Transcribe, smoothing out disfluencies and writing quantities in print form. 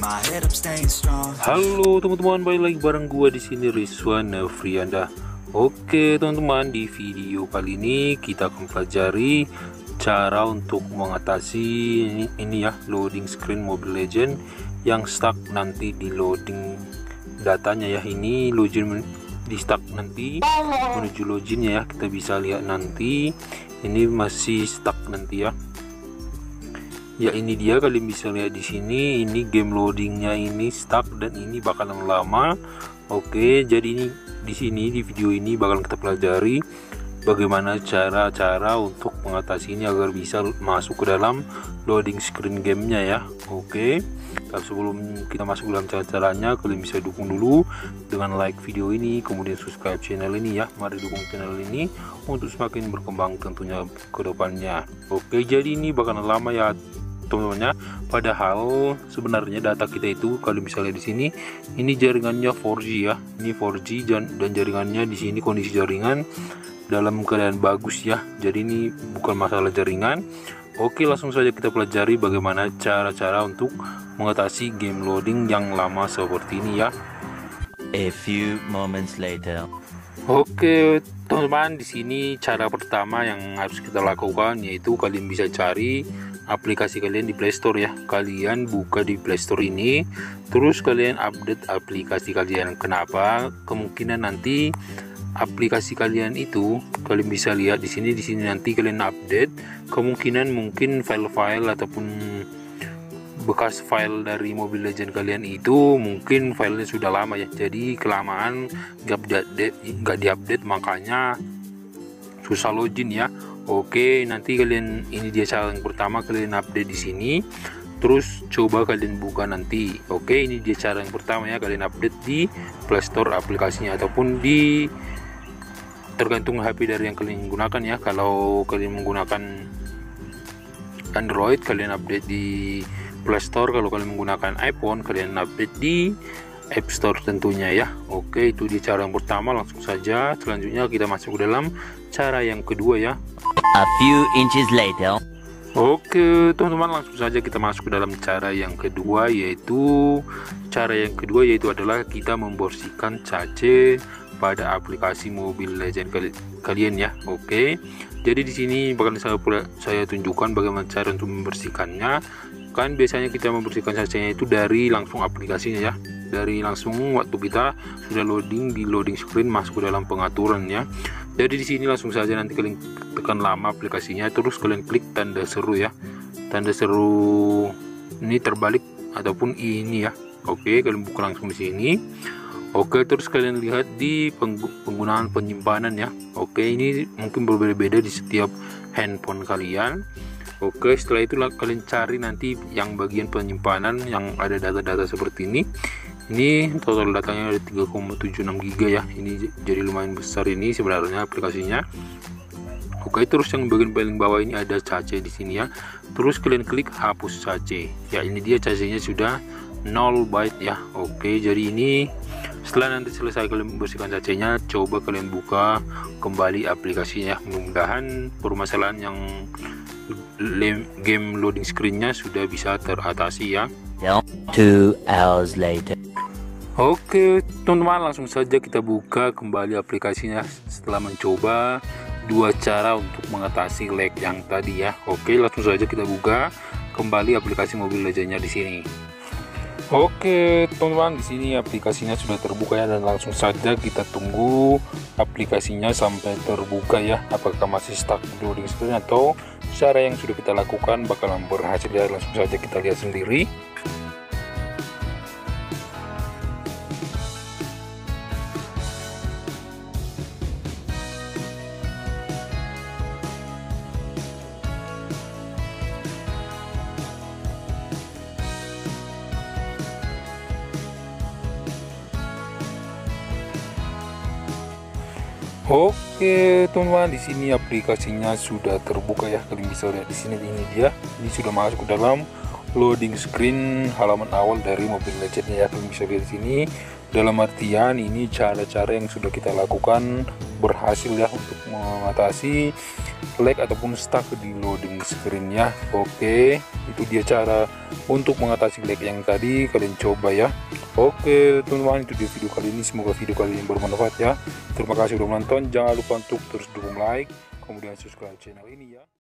my head up, staying strong. Halo teman-teman, balik lagi bareng gua di sini Rizwan Frianda. Oke teman-teman, di video kali ini kita akan pelajari cara untuk mengatasi ini ya, loading screen Mobile Legends yang stuck nanti di loading datanya ya. Ini login di stuck nanti menuju login ya, kita bisa lihat nanti ini masih stuck nanti ya. Ya ini dia, kalian bisa lihat di sini, ini game loadingnya ini stuck dan ini bakalan lama. Oke, jadi ini di sini di video ini bakal kita pelajari bagaimana cara-cara untuk mengatasi ini agar bisa masuk ke dalam loading screen gamenya ya. Oke, tapi sebelum kita masuk dalam cara-caranya, kalian bisa dukung dulu dengan like video ini, kemudian subscribe channel ini ya. Mari dukung channel ini untuk semakin berkembang tentunya ke depannya. Oke, jadi ini bakalan lama ya teman-temannya, padahal sebenarnya data kita itu kalian bisa lihat di sini, ini jaringannya 4G ya, ini 4G dan jaringannya di sini kondisi jaringan dalam keadaan bagus ya, jadi ini bukan masalah jaringan. Oke, langsung saja kita pelajari bagaimana cara-cara untuk mengatasi game loading yang lama seperti ini ya. A few moments later. Oke teman-teman, di sini cara pertama yang harus kita lakukan yaitu kalian bisa cari aplikasi kalian di Play Store ya. Kalian buka di Play Store ini, terus kalian update aplikasi kalian. Kenapa? Kemungkinan nanti aplikasi kalian itu kalian bisa lihat di sini nanti kalian update, kemungkinan mungkin file-file ataupun bekas file dari Mobile Legends kalian itu mungkin filenya sudah lama ya, jadi kelamaan nggak diupdate makanya susah login ya. Oke, nanti kalian, ini dia cara yang pertama, kalian update di sini, terus coba kalian buka nanti. Oke, ini dia cara yang pertama ya, kalian update di Play Store aplikasinya ataupun di, tergantung HP dari yang kalian gunakan ya. Kalau kalian menggunakan Android, kalian update di Play Store. Kalau kalian menggunakan iPhone, kalian update di App Store tentunya ya. Oke, itu di cara yang pertama. Langsung saja selanjutnya kita masuk ke dalam cara yang kedua ya. A few inches later. Oke teman-teman, langsung saja kita masuk ke dalam cara yang kedua, yaitu adalah kita membersihkan cache pada aplikasi Mobile Legends kalian ya. Oke, jadi di sini bakal saya tunjukkan bagaimana cara untuk membersihkannya. Kan biasanya kita membersihkan cachenya itu dari langsung aplikasinya ya, dari langsung waktu kita sudah loading di loading screen masuk ke dalam pengaturan ya. Jadi di sini langsung saja nanti kalian tekan lama aplikasinya, terus kalian klik tanda seru ya, tanda seru ini terbalik ataupun ini ya. Oke, kalian buka langsung di sini. Oke, terus kalian lihat di penggunaan penyimpanan ya. Oke, ini mungkin berbeda-beda di setiap handphone kalian. Oke, setelah itu kalian cari nanti yang bagian penyimpanan yang ada data-data seperti ini. Ini total datanya ada 3,76 GB ya. Ini jadi lumayan besar ini sebenarnya aplikasinya. Oke, terus yang bagian paling bawah ini ada cache di sini ya. Terus kalian klik hapus cache. Ya, ini dia cachenya sudah 0 byte ya. Oke, jadi ini setelah nanti selesai kalian membersihkan cachenya, coba kalian buka kembali aplikasinya. Mudah-mudahan permasalahan yang game loading screen-nya sudah bisa teratasi ya. 2 hours later. Oke teman-teman, langsung saja kita buka kembali aplikasinya setelah mencoba dua cara untuk mengatasi lag yang tadi ya. Oke, langsung saja kita buka kembali aplikasi Mobile Legends-nya di sini. Oke teman-teman, di sini aplikasinya sudah terbuka ya, dan langsung saja kita tunggu aplikasinya sampai terbuka ya. Apakah masih stuck loading screen atau cara yang sudah kita lakukan bakalan berhasil ya. Langsung saja kita lihat sendiri. Oke teman-teman, di sini aplikasinya sudah terbuka ya. Kalian bisa lihat di sini, ini dia. Ini sudah masuk ke dalam loading screen halaman awal dari Mobile Legends ya. Kalian bisa lihat di sini. Dalam artian ini cara-cara yang sudah kita lakukan berhasil ya untuk mengatasi lag ataupun stuck di loading screen ya. Oke, itu dia cara untuk mengatasi lag yang tadi, kalian coba ya. Oke teman-teman, itu dia video kali ini, semoga video kali ini bermanfaat ya. Terima kasih sudah menonton, jangan lupa untuk terus dukung like kemudian subscribe channel ini ya.